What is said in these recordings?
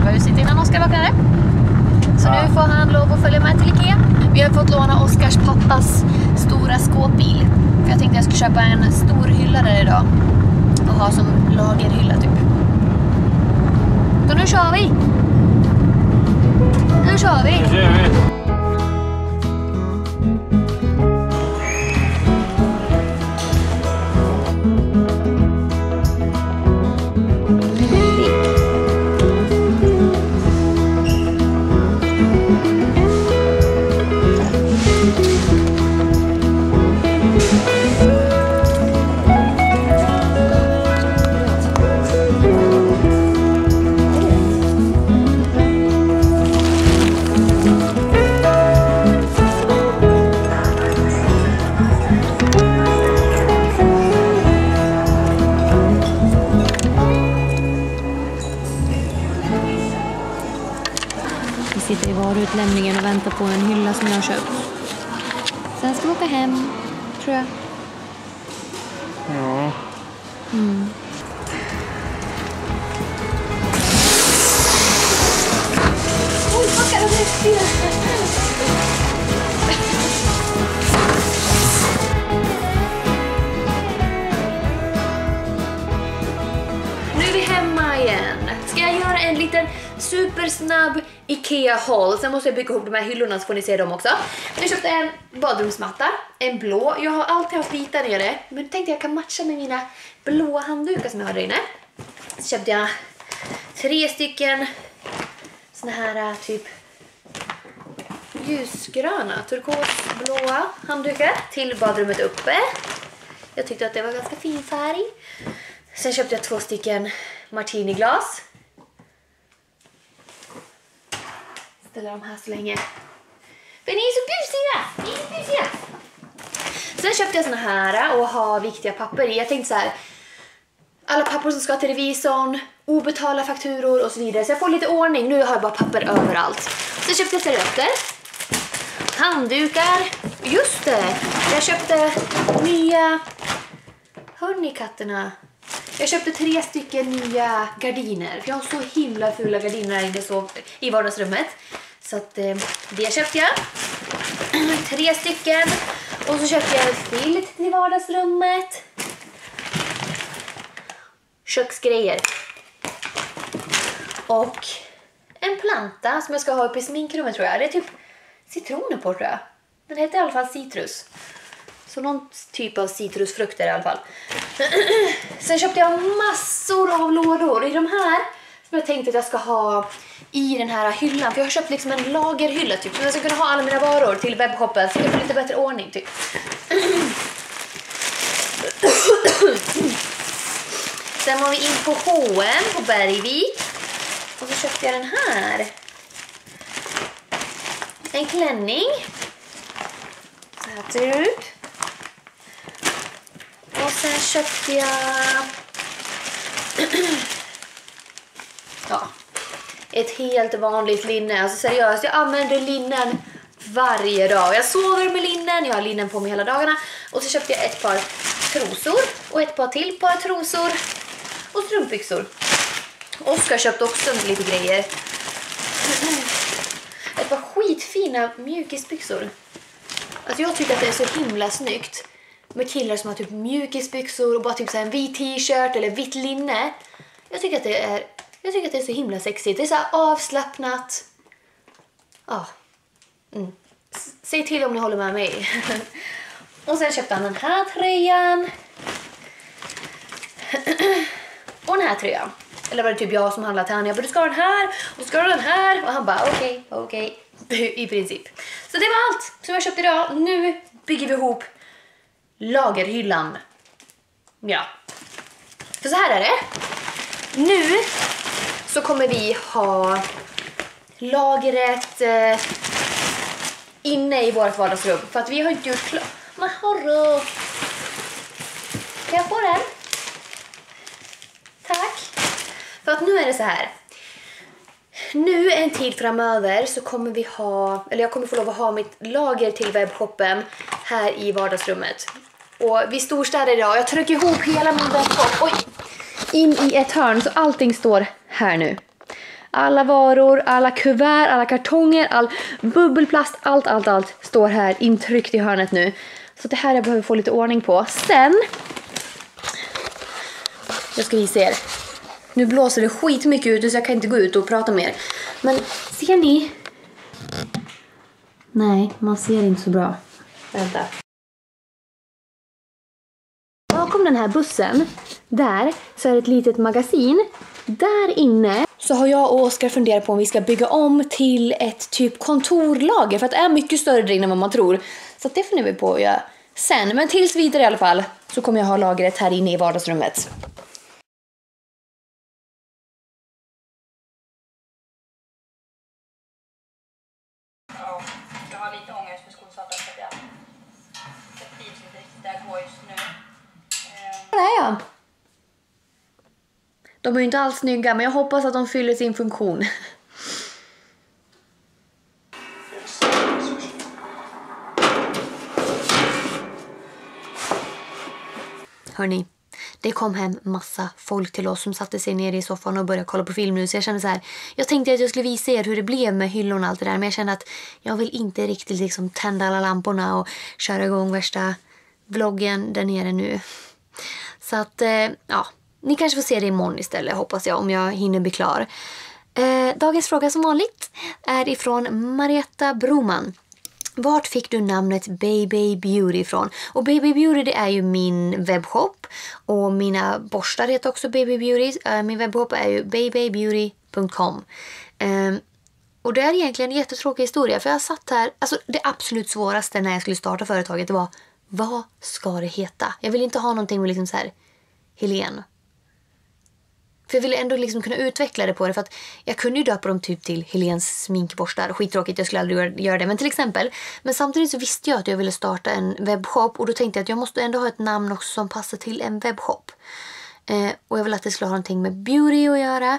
huset innan Oskar vaknade. Så nu får han lov att följa med till Ikea. Vi har fått låna Oskars pappas stora skåpbil. För jag tänkte jag skulle köpa en stor hylla där idag. Och ha som lagerhylla typ. Så nu kör vi! Nu kör vi! Sitter i varuutlämningen och väntar på en hylla som jag har köpt. Sen ska vi åka hem, tror jag. Ja. Oj, vad ska du Nu är vi hemma igen. Ska jag göra en liten supersnabb Ikea-haul. Sen måste jag bygga ihop de här hyllorna så får ni se dem också. Jag köpte en badrumsmatta, en blå. Jag har alltid haft vita nere, men tänkte jag kan matcha med mina blåa handdukar som jag har där inne. Så köpte jag 3 stycken såna här typ ljusgröna, turkosblåa handdukar till badrummet uppe. Jag tyckte att det var ganska fin färg. Sen köpte jag 2 stycken martiniglas. Ställer de här så länge. För ni är så busiga! Ni är så busiga! Sen köpte jag såna här och ha viktiga papper i. Jag tänkte så här: alla papper som ska till revisorn, obetalda fakturor och så vidare. Så jag får lite ordning. Nu har jag bara papper överallt. Sen köpte jag servetter, handdukar. Just det! Jag köpte nya... Hör ni katterna? Jag köpte 3 stycken nya gardiner. För jag har så himla fula gardiner här inne i vardagsrummet. Så att det köpte jag. 3 stycken. Och så köpte jag en filt till vardagsrummet. Köksgrejer. Och en planta som jag ska ha uppe i sminkrummet tror jag. Det är typ citroner på tror jag. Den heter i alla fall citrus. Så någon typ av citrusfrukter i alla fall. Sen köpte jag massor av lådor. Det är de här som jag tänkte att jag ska ha i den här hyllan. För jag har köpt liksom en lagerhylla typ. Så jag ska kunna ha alla mina varor till webbshoppen. Så jag får lite bättre ordning typ. Sen var vi in på H&M på Bergvik. Och så köpte jag den här. En klänning. Så här ser det ut. Och sen köpte jag ett helt vanligt linne. Alltså seriöst, jag använder linnen varje dag. Jag sover med linnen, jag har linnen på mig hela dagarna. Och så köpte jag ett par trosor och ett par till par trosor och strumpbyxor. Oskar köpte också lite grejer. Ett par skitfina mjukisbyxor. Alltså jag tycker att det är så himla snyggt med killar som har typ mjukisbyxor och bara typ så här en vit t-shirt eller vitt linne. Jag tycker att det är så himla sexigt. Det är så här avslappnat. Ja. Säg till om ni håller med mig. Och sen köpte han den här tröjan. Och den här tröjan. Eller var det typ jag som handlade till han. Jag bara, du ska ha den här och ska ha den här. Och han bara, okej. I princip. Så det var allt som jag köpte idag. Nu bygger vi ihop lagerhyllan. Ja. För så här är det. Nu så kommer vi ha lagret inne i vårt vardagsrum. För att vi har inte gjort klart. Men hörru. Kan jag få den? Tack. För att nu är det så här. Nu en tid framöver så kommer vi ha, eller jag kommer få lov att ha mitt lager till webbshoppen här i vardagsrummet. Och vi storstäder idag, jag trycker ihop hela min webbshop in i ett hörn så allting står här nu. Alla varor, alla kuvert, alla kartonger, all bubbelplast, allt står här intryckt i hörnet nu. Så det här jag behöver få lite ordning på. Sen, jag ska visa er. Nu blåser det skitmycket ute så jag kan inte gå ut och prata mer. Men ser ni? Nej, man ser inte så bra. Vänta. Bakom den här bussen, där så är det ett litet magasin. Där inne så har jag och Oskar funderat på om vi ska bygga om till ett typ kontorlager. För att det är mycket större där inne än vad man tror. Så det funderar vi på att göra sen. Men tills vidare i alla fall så kommer jag ha lagret här inne i vardagsrummet. Ja, jag har lite ångest för skolstarten för att jag trivs inte riktigt där jag går just nu. Där är jag. De är ju inte alls snygga, men jag hoppas att de fyller sin funktion. Hörrni, det kom hem massa folk till oss som satte sig ner i soffan och började kolla på film nu. Så jag kände så här, jag tänkte att jag skulle visa er hur det blev med hyllorna och allt det där. Men jag kände att jag vill inte riktigt liksom tända alla lamporna och köra igång värsta vloggen där nere nu. Så att, ja, ni kanske får se det imorgon istället, hoppas jag, om jag hinner bli klar. Dagens fråga som vanligt är ifrån Marietta Broman. Vart fick du namnet Baby Beauty ifrån? Och Baby Beauty, det är ju min webbshop. Och mina borstar heter också Baby Beauty. Min webbshop är ju babybeauty.com. Och det är egentligen en jättetråkig historia. För jag satt här, alltså det absolut svåraste när jag skulle starta företaget, det var, vad ska det heta? Jag vill inte ha någonting med liksom så här, Helene. För jag ville ändå liksom kunna utveckla det på det. För att jag kunde ju döpa dem typ till Helens sminkborstar. Skittråkigt, jag skulle aldrig göra det. Men till exempel. Men samtidigt så visste jag att jag ville starta en webbshop. Och då tänkte jag att jag måste ändå ha ett namn också som passar till en webbshop. Och jag ville att det skulle ha någonting med beauty att göra.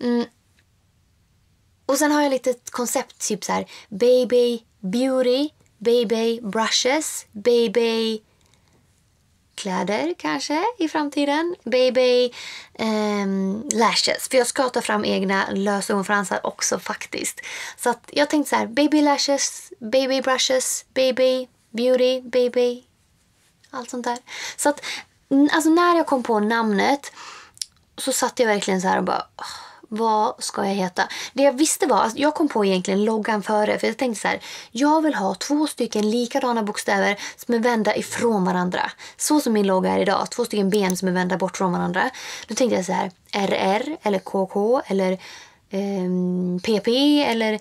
Och sen har jag lite ett koncept typ så här. Baby beauty. Baby brushes. Baby kläder kanske i framtiden. Baby lashes. För jag ska ta fram egna lösögonfransar också faktiskt. Så att jag tänkte så här. Baby lashes, baby brushes, baby beauty, baby. Allt sånt där. Så att alltså när jag kom på namnet så satt jag verkligen så här och bara, vad ska jag heta? Det jag visste var att jag kom på egentligen loggan före. För jag tänkte så här, jag vill ha 2 stycken likadana bokstäver som är vända ifrån varandra. Så som min logga är idag. 2 stycken ben som är vända bort från varandra. Då tänkte jag så här, RR eller KK eller PP eller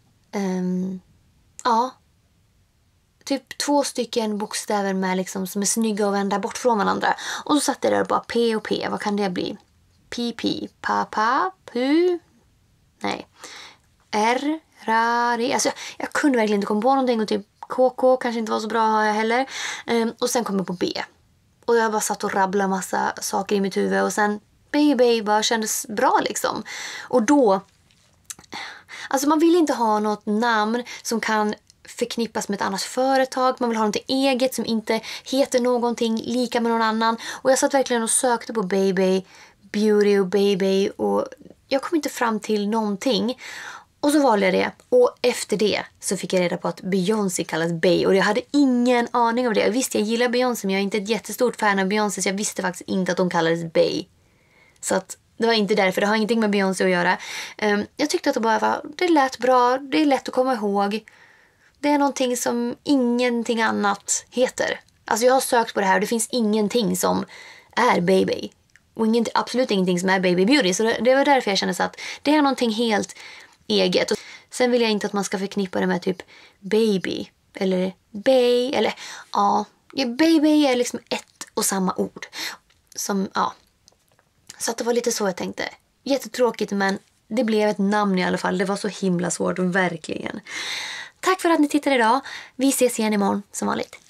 ja. Typ 2 stycken bokstäver med liksom, som är snygga och vända bort från varandra. Och så satte jag där bara P och P. Vad kan det bli? PP, papa, pu, nej, R, rari. Alltså jag kunde verkligen inte komma på någonting. Och typ KK kanske inte var så bra heller. Och sen kom jag på B. Och jag bara satt och rabblade massa saker i mitt huvud. Och sen baby bara kändes bra liksom. Och då, alltså man vill inte ha något namn som kan förknippas med ett annat företag. Man vill ha någonting eget som inte heter någonting lika med någon annan. Och jag satt verkligen och sökte på baby beauty och baby och jag kom inte fram till någonting. Och så valde jag det. Och efter det så fick jag reda på att Beyoncé kallas Bey. Och jag hade ingen aning om det. Visst, jag gillar Beyoncé men jag är inte ett jättestort fan av Beyoncé. Så jag visste faktiskt inte att de kallades Bey. Så att det var inte därför. Det har ingenting med Beyoncé att göra. Jag tyckte att det bara var, det lät bra. Det är lätt att komma ihåg. Det är någonting som ingenting annat heter. Alltså jag har sökt på det här och det finns ingenting som är baby. Och absolut ingenting som är baby beauty. Så det var därför jag kände så att det är någonting helt eget. Och sen vill jag inte att man ska förknippa det med typ baby. Eller bay. Eller ja. Baby är liksom ett och samma ord. Som, ja. Så att det var lite så jag tänkte. Jättetråkigt men det blev ett namn i alla fall. Det var så himla svårt, verkligen. Tack för att ni tittade idag. Vi ses igen imorgon som vanligt.